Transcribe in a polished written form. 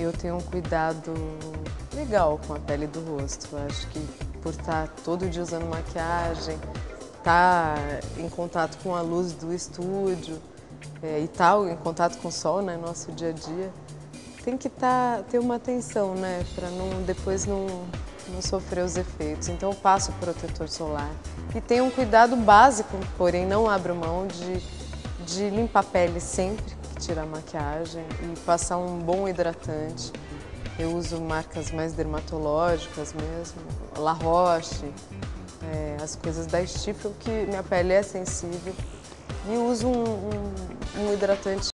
eu tenho um cuidado legal com a pele do rosto. Eu acho que por estar todo dia usando maquiagem, estar em contato com a luz do estúdio e estar em contato com o sol, né, nosso dia a dia, tem que ter uma atenção, né, para depois não sofrer os efeitos. Então eu passo protetor solar e tenho um cuidado básico, porém não abro mão de limpar a pele sempre que tirar a maquiagem e passar um bom hidratante. Eu uso marcas mais dermatológicas mesmo, La Roche, as coisas da Stifel, que minha pele é sensível, e uso um hidratante